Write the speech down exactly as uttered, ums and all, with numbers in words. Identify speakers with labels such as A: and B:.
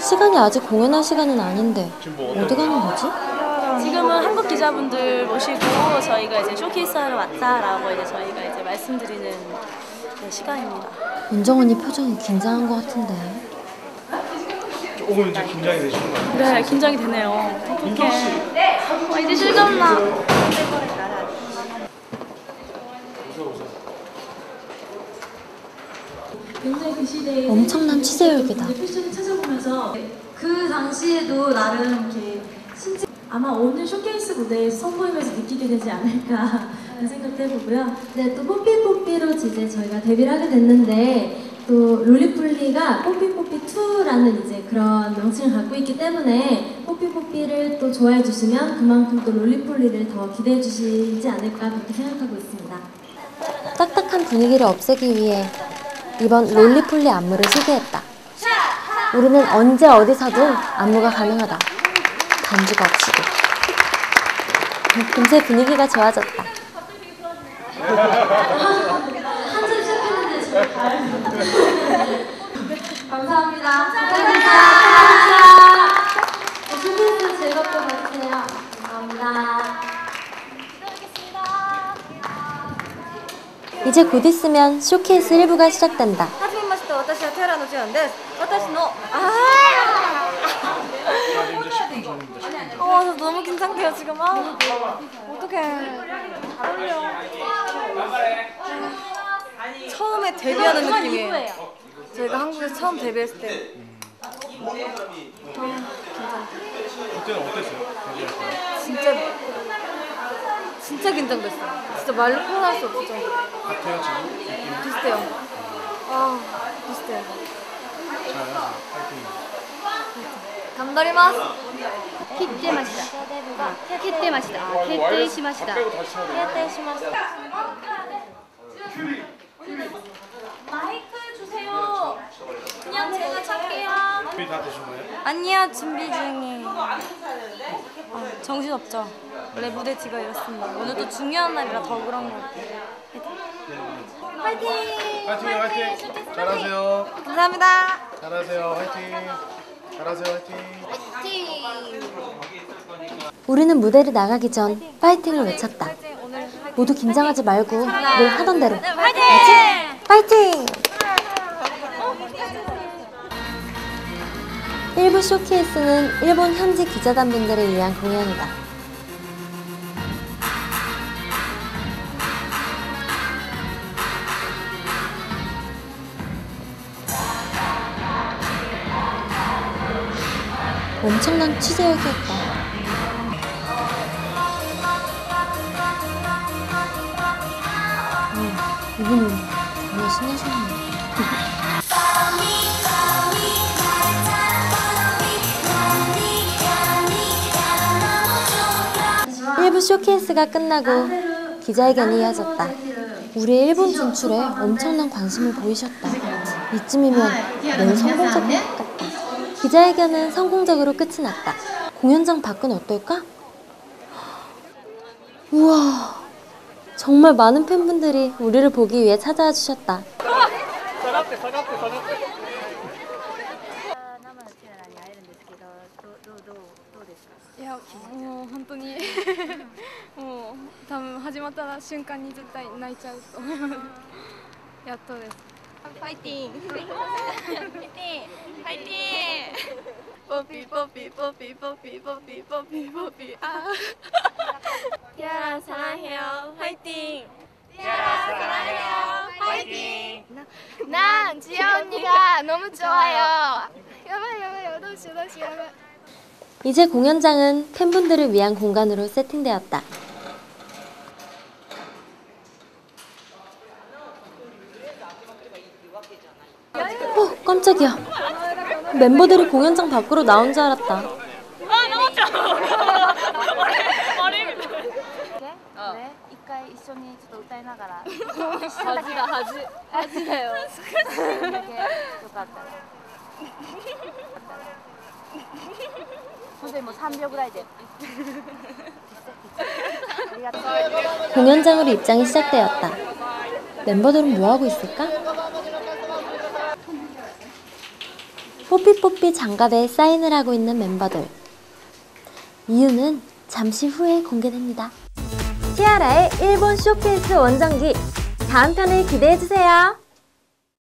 A: 시간이 아직 공연할 시간은 아닌데 어디 가는 거지?
B: 지금은 한국 기자분들 모시고 저희가 이제 쇼케이스 하러 왔다라고 이제 저희가 이제 말씀드리는 네, 시간입니다.
A: 은정 언니 표정이 긴장한 것 같은데.
C: 조금 이제 긴장이 되시는 거 같아요?
B: 네, 긴장이 되네요. 어떡해. 어, 이제 실감 나.
D: 굉장히 그 시대에
A: 엄청난 취재열기다.
D: 패션을 찾아보면서 그 당시에도 나름 이렇게 신체 아마 오늘 쇼케이스 무대에서 선보이면서 느끼게 되지 않을까 하는 생각도 해보고요. 네, 또 뽀삐뽀삐로 이제 저희가 데뷔를 하게 됐는데 또 롤리폴리가 뽀삐뽀삐 투라는 이제 그런 명칭을 갖고 있기 때문에 뽀삐뽀삐를 또 좋아해 주시면 그만큼 또 롤리폴리를 더 기대해 주시지 않을까 그렇게 생각하고 있습니다.
A: 딱딱한 분위기를 없애기 위해 이번 롤리폴리 안무를 소개했다. 우리는 언제 어디서든 안무가 가능하다. 반주가 없이도. 금세 분위기가 좋아졌다.
D: 한참 시작했는데 지금 감사합니다. 감사합니다. 쇼케이스 즐겁게 봐주세요. 감사합니다.
A: 이제 곧 있으면 쇼케이스 일부가 시작된다.
B: 하지메마시테, 私はテラのジュンです。私の아 아, 저 너무 긴장돼요 지금. 아, 어떡해. 떨려. 처음에 데뷔하는 느낌이에요. 저희가 한국에서 처음 데뷔했을 때.
C: 그때는 어땠어요?
B: 진짜 진짜 긴장됐어요. 진짜 말로 표현할 수 없을 정도로.
C: 같아요 지금?
B: 비슷해요. 아, 비슷해요.
C: 잘해요. 파이팅.
B: 감사합니다.
E: 切ってました。切ってました。決定しました。
C: 빼고 다시 쳐야 돼요.
B: 決定しました。 마이크 주세요. 그냥 제가 찰게요.
C: 준비 다 되신 거예요?
B: 아니요, 준비 중이에요. 아, 정신없죠. 원래 무대 뒤가 이렇습니다. 오늘 또 중요한 날이라 더 그런 것 같아요. 화이팅!
C: 화이팅! 화이팅! 잘하세요.
B: 감사합니다.
C: 잘하세요. 화이팅! 잘하세요. 화이팅!
A: 우리는 무대를 나가기 전 파이팅을 외쳤다. 모두 긴장하지 말고 늘 하던 대로
B: 화이팅!
A: 파이팅! 일부 쇼케이스는 일본 현지 기자단분들을 위한 공연이다. 엄청난 취재력이었다. 음, 이분은 정말 신나셨네. 일부 쇼케이스가 끝나고 기자회견이 이어졌다. 우리의 일본 진출에 엄청난 관심을 보이셨다. 이쯤이면 매우 성공적인 것 같다. 기자회견은 성공적으로 끝이 났다. 공연장 밖은 어떨까? 우와, 정말 많은 팬분들이 우리를 보기 위해 찾아와 주셨다.
E: いや、もう本当にもう多分始まった瞬間に絶対泣いちゃうとやっとです。ファイティンファイティンファイティンポピポピポピポピポピポピポピあティアラサラヘヨファイティンティアラサラヘヨファイティン난 지아 언니가 너무 좋아요. 야바이 야바이どうしようどうしよう
A: 이제 공연장은 팬분들을 위한 공간으로 세팅되었다. 어, 깜짝이야. 멤버들이 공연장 밖으로 나온 줄 알았다.
E: 아, 나왔죠. 네,一回一緒にちょっと歌いながら。恥だ恥恥だよ。だけよかったら。本当にもう삼秒ぐらいで。
A: 공연장으로 입장이 시작되었다. 멤버들은 뭐하고 있을까? 뽀삐뽀삐 장갑에 사인을 하고 있는 멤버들. 이유는 잠시 후에 공개됩니다. 티아라의 일본 쇼케이스 원정기, 다음 편을 기대해주세요.